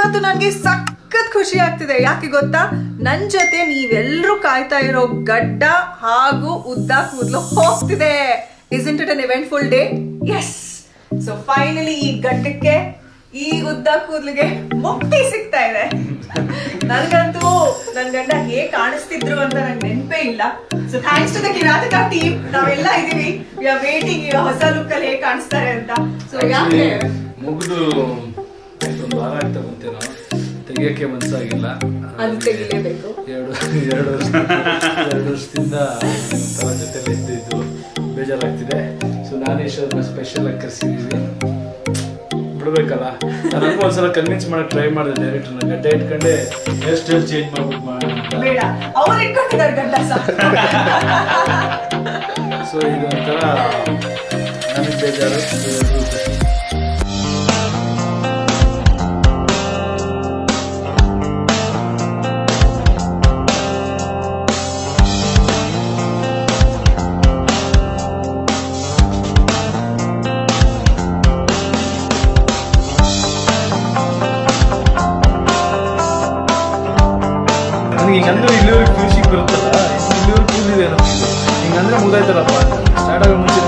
ಇವತ್ತು ನನಗೆ ಸಖತ್ ಖುಷಿ ಆಗ್ತಿದೆ. ಯಾಕೆ ಗೊತ್ತಾ, ನನ್ ಜೊತೆ ನೀವೆಲ್ಲರೂ ಕಾಯ್ತಾ ಇರೋ ಗಡ್ಡ ಹಾಗೂ ಉದ್ದ ಕೂದಲು ಹೋಗ್ತಿದೆ. Isn't it an eventful day? Yes. So finally ಈ ಗಡ್ಡಕ್ಕೆ ಈ ಉದ್ದ ಕೂದಲಿಗೆ ಮುಕ್ತಿ ಸಿಗ್ತಾ ಇದೆ. ನನಗಂತೂ ನನ್ ಗಂಡ ಹೇಗೆ ಕಾಣಿಸ್ತಿದ್ರು ಅಂತ ನಂಗೆ ನೆನಪೇ ಇಲ್ಲ. So thanks to the Kirataka team, ನಾವೆಲ್ಲ ಇದೀವಿ. ವಿ ಆರ್ ವೇಟಿಂಗ್ ಈಗ ಹೊಸ ಲುಕ್ ಅಲ್ಲಿ ಹೇಗೆ ಕಾಣಿಸ್ತಾರೆ ಅಂತ. ಸೊ ಯಾಕೆ ಮುಗಿದು ಒಂದು ವಾರ ಆಗ್ತಾ ಬಂತೇನೋ, ತೆಗಿಯಕ್ಕೆ ಮನಸ್ಸಾಗಿಲ್ಲ. ಅದು ತೆಗಿಲೇಬೇಕು. ಎರಡು ವರ್ಷದಿಂದ ಒಂಥರ ಜೊತೆಲಿ ಇದ್ದು ಬೇಜಾರಾಗ್ತಿದೆ. ಸೊ ನಾನು ಇಷ್ಟೊಂದು ಸ್ಪೆಷಲ್ ಆಗಿ ಕರ್ಸಿದ್ದೀನಿ, ಬಿಡ್ಬೇಕಲ್ಲ. ನನಗೂ ಒಂದ್ಸಲ ಕನ್ವಿನ್ಸ್ ಮಾಡಕ್ ಟ್ರೈ ಮಾಡಿದೆ ಡೈರೆಕ್ಟರ್ನ. ಗಡ್ಡ ಇಟ್ಕೊಂಡೆ ಹೇರ್ ಸ್ಟೈಲ್ ಚೇಂಜ್ ಮಾಡ್ಬಿಟ್ಟು ಬೇಡ, ಅವ್ರು ಇಟ್ಕೊಂಡಿದ್ದಾರೆ ಗಡ್ಡ. ಸೊ ಇದು ಒಂಥರ ನನಗೆ ಬೇಜಾರು. ಹಿಂಗಂದ್ರೆ ಇಲ್ಲಿವರೆಗೆ ಫ್ಯೂಸಿಗೆ ಬರುತ್ತಲ್ಲ, ಇಲ್ಲಿವರೆಗೆ ಕೂದಿದೆ ನಮಗೆ. ಹಿಂಗಂದ್ರೆ ಮುಗ್ದಾಯ್ತಲ್ಲಪ್ಪ, ಸ್ಟಾರ್ಟ್ ಆಗೋ ಮುಂಚೆ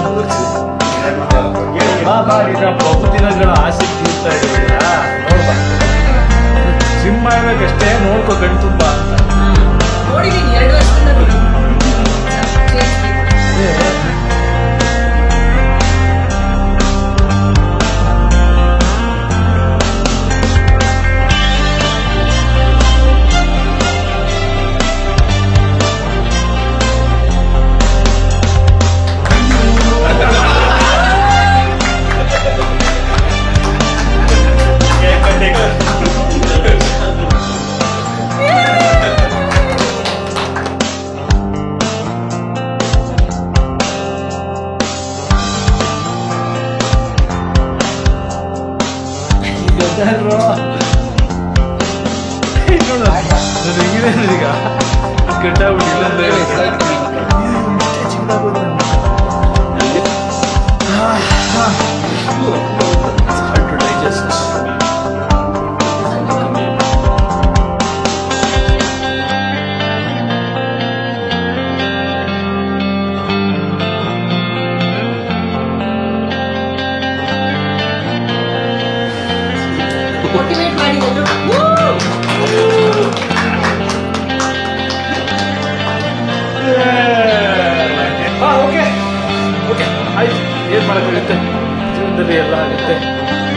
ಬಹುದಿನಗಳ ಆಸೆ ತೀರ್ತಾ ಇದ್ದೀರಾ. ನೋಡ್ಬಾ, ಜಿಮ್ ಮಾಡ್ಬೇಕಷ್ಟೇ, ನೋಡ್ಕೊ ಕಣ್ ತುಂಬ ಅಂತ. ನೋಡಿದೀನಿ 2 ವರ್ಷದಿಂದ. ಈಗ ಕಟ್ಟಾಗ್ಬಿಟ್ಟಿಲ್ಲ ಮೋಟಿವೇಟ್ ಮಾಡಿದ್ರು. ಓಕೆ ಆಯ್ತು, ಏನ್ ಮಾಡಕ್ಕಾಗುತ್ತೆ, ಜೀವನದಲ್ಲಿ ಎಲ್ಲ ಆಗುತ್ತೆ.